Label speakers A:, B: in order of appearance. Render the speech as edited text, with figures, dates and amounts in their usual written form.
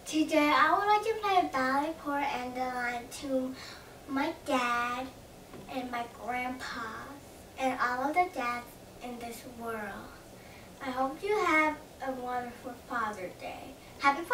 A: Today I would like to play Ballade Pour Adeline to my dad and my grandpa and all of the dads in this world. I hope you have a wonderful Father's Day. Happy Father's Day!